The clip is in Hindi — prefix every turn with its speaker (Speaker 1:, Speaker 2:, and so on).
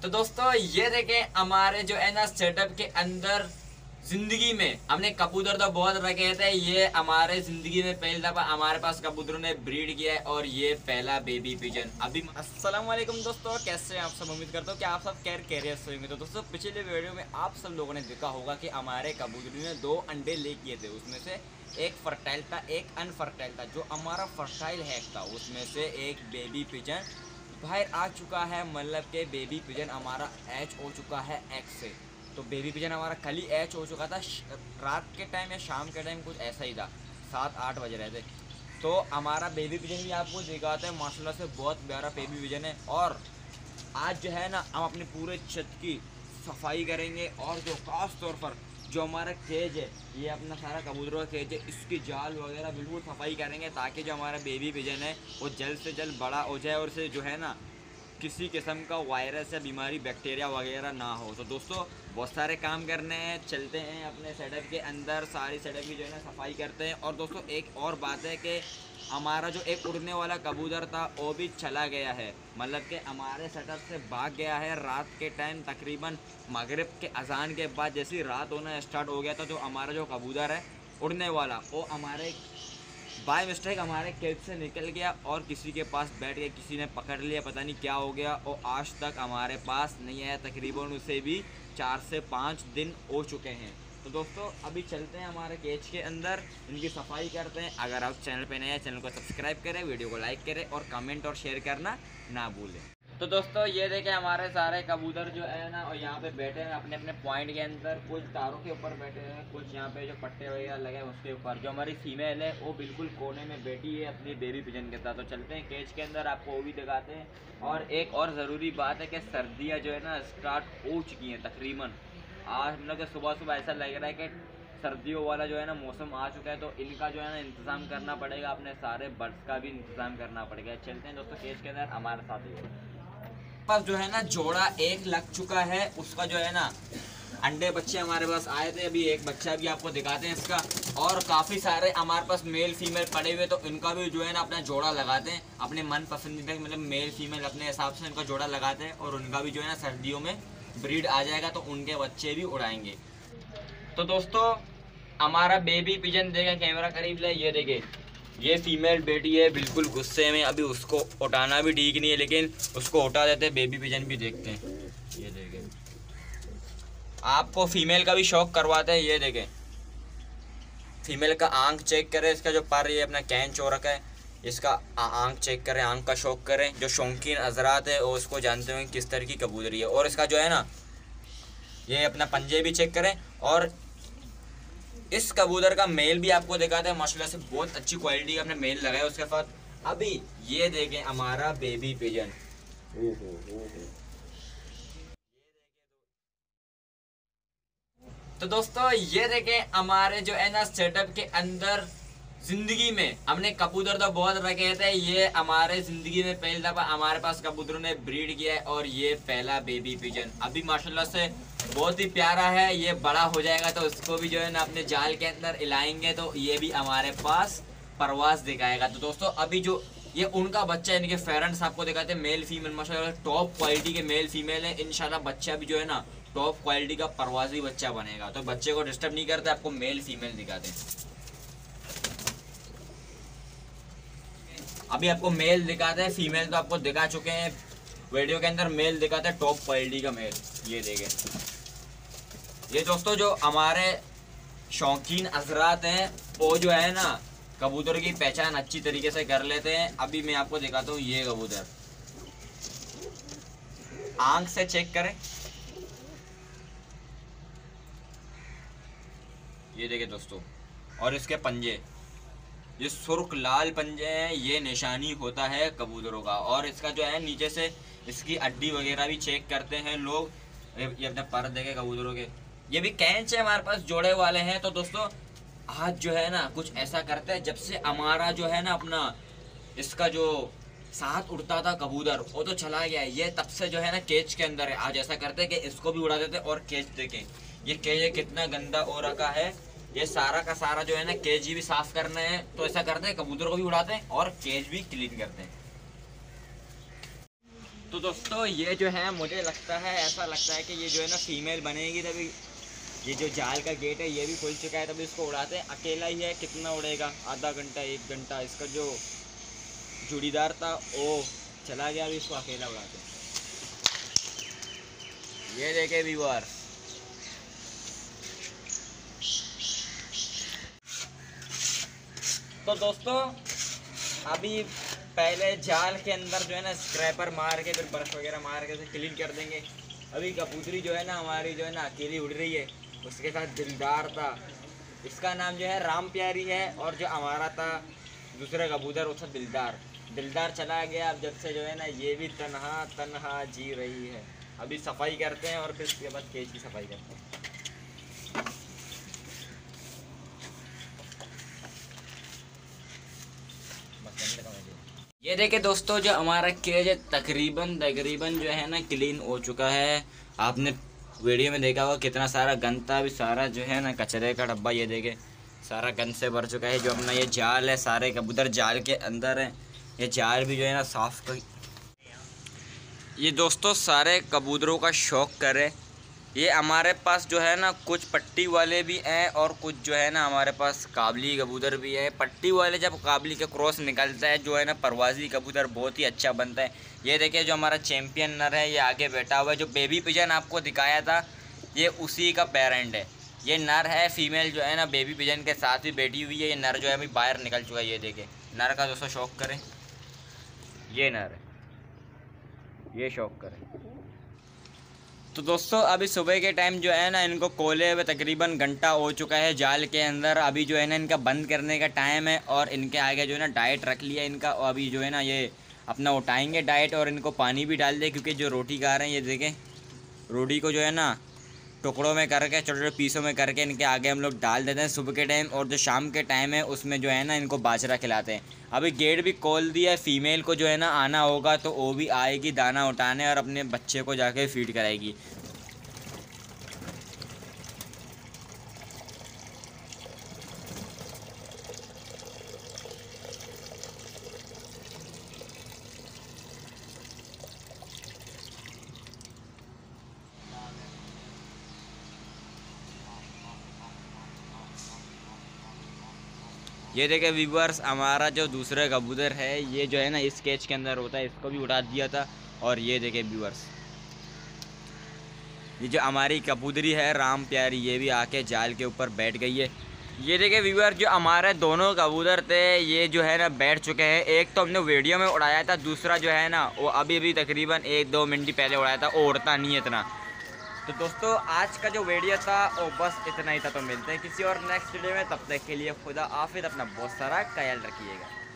Speaker 1: तो दोस्तों ये देखें हमारे जो है ना सेटअप के अंदर जिंदगी में हमने कबूतर तो बहुत रखे थे। ये हमारे जिंदगी में पहली दफा हमारे पास कबूतरों ने ब्रीड किया है और ये पहला बेबी पिजन। अभी अस्सलाम वालेकुम दोस्तों, कैसे हैं आप सब? उम्मीद करता हूँ कि आप सब कैरियर से होंगे। तो दोस्तों पिछले वीडियो में आप सब लोगों ने देखा होगा कि हमारे कबूतरों ने 2 अंडे ले किए थे। उसमें से एक फर्टाइल था, एक अनफर्टाइल था। जो हमारा फर्टाइल हैक था उसमें से एक बेबी पिजन बाहर आ चुका है, मतलब के बेबी पिजन हमारा एच हो चुका है एग से। तो बेबी पिजन हमारा कल ही एच हो चुका था, रात के टाइम या शाम के टाइम कुछ ऐसा ही था, 7-8 बज रहे थे। तो हमारा बेबी पिजन भी आपको दिखाते हैं, माशाल्लाह से बहुत प्यारा बेबी पिजन है। और आज जो है ना हम अपने पूरे छत की सफाई करेंगे और जो खास तौर पर जो हमारा केज है, ये अपना सारा कबूतरों का केज है, इसकी जाल वगैरह बिल्कुल सफाई करेंगे ताकि जो हमारा बेबी पिजन है वो जल्द से जल्द बड़ा हो जाए और उसे जो है ना किसी किस्म का वायरस या बीमारी बैक्टीरिया वगैरह ना हो। तो दोस्तों बहुत सारे काम करने हैं, चलते हैं अपने सेटअप के अंदर, सारी सेटअप की जो है ना सफाई करते हैं। और दोस्तों एक और बात है कि हमारा जो एक उड़ने वाला कबूतर था वो भी चला गया है, मतलब कि हमारे सेटअप से भाग गया है रात के टाइम। तकरीबन मगरिब के अजान के बाद जैसी रात होना स्टार्ट हो गया था, जो हमारा जो कबूतर है उड़ने वाला वो हमारे बाय मिस्टेक हमारे केज से निकल गया और किसी के पास बैठ गया, किसी ने पकड़ लिया, पता नहीं क्या हो गया और आज तक हमारे पास नहीं आया। तकरीबन उसे भी 4 से 5 दिन हो चुके हैं। तो दोस्तों अभी चलते हैं हमारे केज के अंदर, इनकी सफाई करते हैं। अगर आप चैनल पे नए हैं चैनल को सब्सक्राइब करें, वीडियो को लाइक करें और कमेंट और शेयर करना ना भूलें। तो दोस्तों ये देखें हमारे सारे कबूतर जो है ना और यहाँ पे बैठे हैं अपने अपने पॉइंट के अंदर, कुछ तारों के ऊपर बैठे हैं, कुछ यहाँ पे जो पट्टे वगैरह लगे हैं उसके ऊपर। जो हमारी फीमेल है वो बिल्कुल कोने में बैठी है अपनी बेबी पिजन के साथ। तो चलते हैं केज के अंदर, आपको वो भी दिखाते हैं। और एक और ज़रूरी बात है कि सर्दियाँ जो है ना स्टार्ट हो चुकी हैं तकरीबन। आज हम लोग सुबह सुबह ऐसा लग रहा है कि सर्दियों वाला जो है ना मौसम आ चुका है। तो इनका जो है ना इंतज़ाम करना पड़ेगा, अपने सारे बर्ड्स का भी इंतज़ाम करना पड़ेगा। चलते हैं दोस्तों केज के अंदर, हमारे साथ ही पास जो है ना जोड़ा एक लग चुका है, उसका जो है ना अंडे बच्चे हमारे पास आए थे। अभी एक बच्चा भी आपको दिखाते हैं इसका। और काफ़ी सारे हमारे पास मेल फीमेल पड़े हुए, तो इनका भी जो है ना अपना जोड़ा लगाते हैं अपने मन पसंदीदा, मतलब मेल फीमेल अपने हिसाब से इनका जोड़ा लगाते हैं। और उनका भी जो है ना सर्दियों में ब्रीड आ जाएगा तो उनके बच्चे भी उड़ाएंगे। तो दोस्तों हमारा बेबी पिजन देगा, कैमरा करीब ले, ये देखे ये फीमेल बेटी है बिल्कुल गुस्से में। अभी उसको उठाना भी ठीक नहीं है, लेकिन उसको उठा देते हैं, बेबी पिजन भी देखते हैं। ये देखें, आपको फीमेल का भी शौक करवाते हैं। ये देखें फीमेल का आंख चेक करें, इसका जो पर ये अपना कैंच हो रखा है, इसका आंख चेक करें, आंख का शौक करें। जो शौकीन हजरात है वो उसको जानते होंगे किस तरह की कबूतरी है। और इसका जो है ना ये अपना पंजे भी चेक करें। और इस कबूतर का मेल भी आपको दिखाते हैं, माशाल्लाह से बहुत अच्छी क्वालिटी का अपने मेल लगाया उसके साथ। अभी ये देखें हमारा बेबी पिजन, तो दोस्तों ये देखें हमारे जो है ना सेटअप के अंदर जिंदगी में हमने कबूतर तो बहुत रखे थे। ये हमारे जिंदगी में पहली दफा हमारे पास कबूतरों ने ब्रीड किया है और ये पहला बेबी पिजन अभी माशाल्लाह से बहुत ही प्यारा है। ये बड़ा हो जाएगा तो उसको भी जो है ना अपने जाल के अंदर हिलाएंगे तो ये भी हमारे पास परवास दिखाएगा। तो दोस्तों अभी जो ये उनका बच्चा है, इनके पेरेंट्स आपको दिखाते हैं, मेल फीमेल माशाल्लाह टॉप क्वालिटी के मेल फीमेल है। इंशाल्लाह बच्चा भी जो है ना टॉप क्वालिटी का परवाजी बच्चा बनेगा। तो बच्चे को डिस्टर्ब नहीं करते, आपको मेल फीमेल दिखाते हैं। अभी आपको मेल दिखाते हैं, फीमेल तो आपको दिखा चुके हैं वीडियो के अंदर। मेल दिखाते हैं टॉप क्वालिटी का मेल, ये देखें। ये दोस्तों जो हमारे शौकीन हजरात हैं वो जो है ना कबूतर की पहचान अच्छी तरीके से कर लेते हैं। अभी मैं आपको दिखाता हूँ, ये कबूतर आंख से चेक करें, ये देखें दोस्तों। और इसके पंजे, ये सुर्ख लाल पंजे हैं, ये निशानी होता है कबूतरों का। और इसका जो है नीचे से इसकी हड्डी वगैरह भी चेक करते हैं लोग। ये अपने पर देखे कबूतरों के, ये भी कैंच है हमारे पास जोड़े वाले हैं। तो दोस्तों आज जो है ना कुछ ऐसा करते हैं, जब से हमारा जो है ना अपना इसका जो साथ उड़ता था कबूतर वो तो चला गया है, ये तब से जो है ना केज के अंदर है। आज ऐसा करते हैं कि इसको भी उड़ा देते। और केज देखें, ये केज कितना गंदा हो रखा है, ये सारा का सारा जो है ना केज भी साफ करना है। तो ऐसा करते हैं कबूतर को भी उड़ाते हैं और केज भी क्लीन करते हैं। तो दोस्तों ये जो है मुझे लगता है, ऐसा लगता है कि ये जो है ना फीमेल बनेगी तभी। ये जो जाल का गेट है ये भी खुल चुका है, तभी इसको उड़ाते हैं। अकेला ही है, कितना उड़ेगा, आधा घंटा 1 घंटा। इसका जो जोड़ीदार था वो चला गया, अभी इसको अकेला उड़ाते हैं। ये देखे व्यूअर, तो दोस्तों अभी पहले जाल के अंदर जो है ना स्क्रैपर मार के, फिर बर्फ वगैरह मार के उसे क्लीन कर देंगे। अभी कबूतरी जो है ना हमारी जो है ना अकेली उड़ रही है, उसके साथ दिलदार था, इसका नाम जो है राम प्यारी है। और जो हमारा था दूसरा कबूतर वो था दिलदार। दिलदार चला गया, अब जब से जो है ना ये भी तन्हा तन्हा जी रही है। अभी सफाई करते हैं और फिर उसके बाद केज की सफाई करते हैं। ये देखे दोस्तों, जो हमारा केज है तकरीबन जो है ना क्लीन हो चुका है। आपने वीडियो में देखा होगा कितना सारा गंद था, अभी सारा जो है ना कचरे का डब्बा ये देखे सारा गंद से भर चुका है। जो अपना ये जाल है, सारे कबूतर जाल के अंदर है। ये जाल भी जो है ना साफ कर, ये दोस्तों सारे कबूतरों का शौक करे। ये हमारे पास जो है ना कुछ पट्टी वाले भी हैं और कुछ जो है ना हमारे पास काबली कबूतर भी है। पट्टी वाले जब काबली का क्रॉस निकलता है जो है ना परवाजी कबूतर बहुत ही अच्छा बनता है। ये देखिए जो हमारा चैम्पियन नर है ये आगे बैठा हुआ है। जो बेबी पिजन आपको दिखाया था ये उसी का पेरेंट है। ये नर है, फीमेल जो है ना बेबी पिजन के साथ ही बैठी हुई है। ये नर जो है अभी बाहर निकल चुका है। ये देखे नर का दोस्तों शौक करें, ये नर है, ये शौक करें। तो दोस्तों अभी सुबह के टाइम जो है ना इनको खोले हुए तकरीबन घंटा हो चुका है जाल के अंदर। अभी जो है ना इनका बंद करने का टाइम है और इनके आगे जो है ना डाइट रख लिया इनका। और अभी जो है ना ये अपना उठाएंगे डाइट और इनको पानी भी डाल दे, क्योंकि जो रोटी खा रहे हैं ये देखें, रोटी को जो है ना टुकड़ों में करके, छोटे छोटे पीसों में करके इनके आगे हम लोग डाल देते हैं सुबह के टाइम। और जो शाम के टाइम है उसमें जो है ना इनको बाजरा खिलाते हैं। अभी गेट भी खोल दिया है, फीमेल को जो है ना आना होगा तो वो भी आएगी दाना उठाने और अपने बच्चे को जाके फीड कराएगी। ये देखे व्यूअर्स, हमारा जो दूसरा कबूतर है ये जो है ना इस केज के अंदर होता है, इसको भी उड़ा दिया था। और ये देखे व्यूअर्स, ये जो हमारी कबूतरी है राम प्यारी, ये भी आके जाल के ऊपर बैठ गई है। ये देखे व्यूअर, जो हमारे दोनों कबूतर थे ये जो है ना बैठ चुके हैं। एक तो हमने वीडियो में उड़ाया था, दूसरा जो है ना वो अभी तकरीबन 1-2 मिनट पहले उड़ाया था। वो उड़ता नहीं है इतना। तो दोस्तों आज का जो वीडियो था वो बस इतना ही था। तो मिलते हैं किसी और नेक्स्ट वीडियो में, तब तक के लिए खुदा हाफिज़, अपना बहुत सारा ख्याल रखिएगा।